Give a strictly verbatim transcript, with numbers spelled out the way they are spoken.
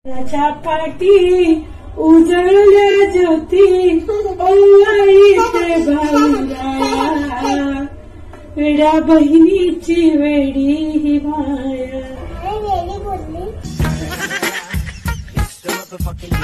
राजा पाटी उजळल्या ज्योती ओवाळीते भाऊराया वेड्या बहिणीची वेडी ही माया.